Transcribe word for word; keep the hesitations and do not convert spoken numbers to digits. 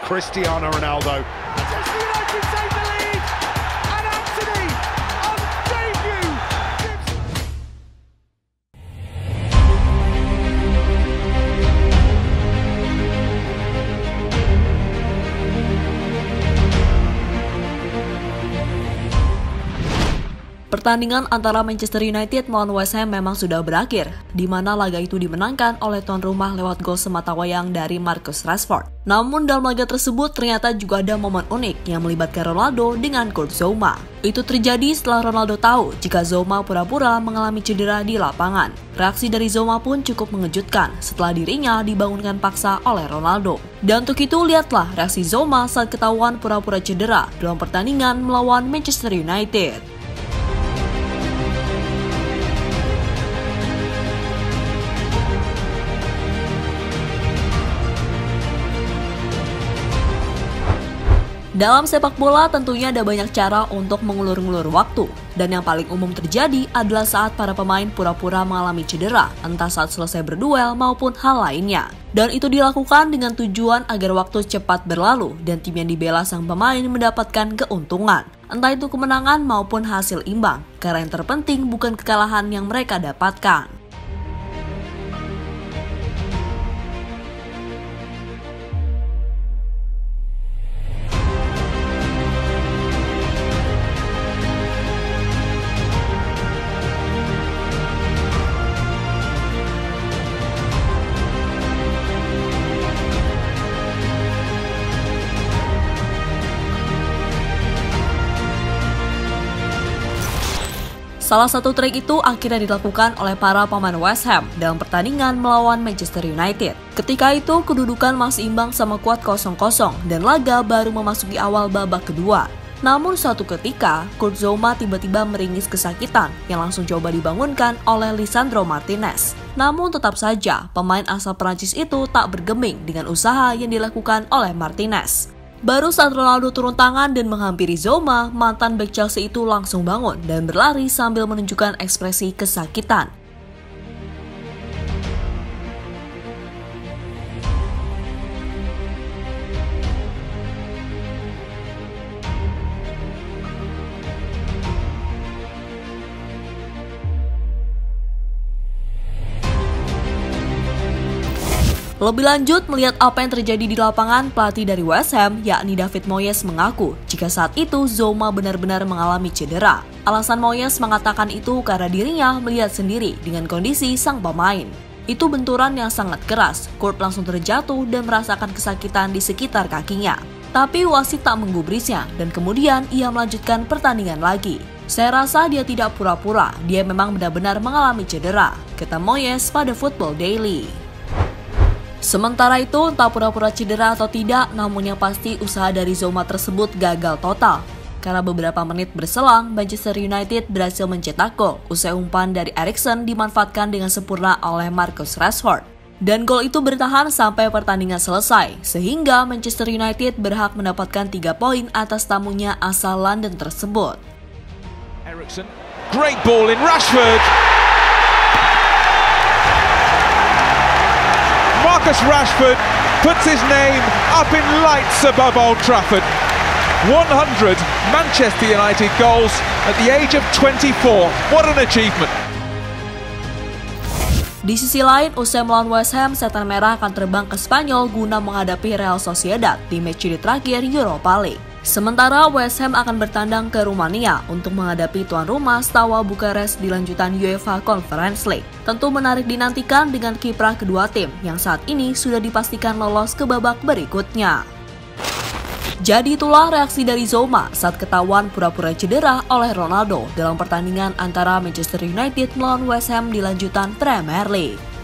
Cristiano Ronaldo. Manchester United take the lead, and Anthony on debut gives... Pertandingan antara Manchester United melawan West Ham memang sudah berakhir, di mana laga itu dimenangkan oleh tuan rumah lewat gol sematawayang dari Marcus Rashford. Namun dalam laga tersebut ternyata juga ada momen unik yang melibatkan Ronaldo dengan Kurt Zouma. Itu terjadi setelah Ronaldo tahu jika Zouma pura-pura mengalami cedera di lapangan. Reaksi dari Zouma pun cukup mengejutkan setelah dirinya dibangunkan paksa oleh Ronaldo. Dan untuk itu lihatlah reaksi Zouma saat ketahuan pura-pura cedera dalam pertandingan melawan Manchester United. Dalam sepak bola tentunya ada banyak cara untuk mengulur-ngulur waktu, dan yang paling umum terjadi adalah saat para pemain pura-pura mengalami cedera, entah saat selesai berduel maupun hal lainnya. Dan itu dilakukan dengan tujuan agar waktu cepat berlalu dan tim yang dibela sang pemain mendapatkan keuntungan, entah itu kemenangan maupun hasil imbang, karena yang terpenting bukan kekalahan yang mereka dapatkan. Salah satu trik itu akhirnya dilakukan oleh para pemain West Ham dalam pertandingan melawan Manchester United. Ketika itu kedudukan masih imbang sama kuat kosong kosong dan laga baru memasuki awal babak kedua. Namun suatu ketika, Kurt Zouma tiba-tiba meringis kesakitan yang langsung coba dibangunkan oleh Lisandro Martinez. Namun tetap saja pemain asal Prancis itu tak bergeming dengan usaha yang dilakukan oleh Martinez. Baru saat Ronaldo turun tangan dan menghampiri Zouma, mantan bek Chelsea itu langsung bangun dan berlari sambil menunjukkan ekspresi kesakitan. Lebih lanjut, melihat apa yang terjadi di lapangan, pelatih dari West Ham, yakni David Moyes mengaku jika saat itu Zouma benar-benar mengalami cedera. Alasan Moyes mengatakan itu karena dirinya melihat sendiri dengan kondisi sang pemain. Itu benturan yang sangat keras, Kurt langsung terjatuh dan merasakan kesakitan di sekitar kakinya. Tapi wasit tak menggubrisnya dan kemudian ia melanjutkan pertandingan lagi. Saya rasa dia tidak pura-pura, dia memang benar-benar mengalami cedera, kata Moyes pada Football Daily. Sementara itu, entah pura-pura cedera atau tidak, namun yang pasti usaha dari Zouma tersebut gagal total. Karena beberapa menit berselang, Manchester United berhasil mencetak gol usai umpan dari Eriksen dimanfaatkan dengan sempurna oleh Marcus Rashford. Dan gol itu bertahan sampai pertandingan selesai, sehingga Manchester United berhak mendapatkan tiga poin atas tamunya asal London tersebut. Eriksen, great ball in Rashford. Marcus Rashford puts his name up in lights above Old Trafford. one hundred Manchester United goals at the age of twenty-four. What an achievement! Di sisi lain, usai melawan West Ham, Setan Merah akan terbang ke Spanyol guna menghadapi Real Sociedad di match terakhir Europa League. Sementara West Ham akan bertandang ke Rumania untuk menghadapi tuan rumah Steaua Bukares di lanjutan UEFA Conference League. Tentu menarik dinantikan dengan kiprah kedua tim yang saat ini sudah dipastikan lolos ke babak berikutnya. Jadi itulah reaksi dari Zouma saat ketahuan pura-pura cedera oleh Ronaldo dalam pertandingan antara Manchester United melawan West Ham di lanjutan Premier League.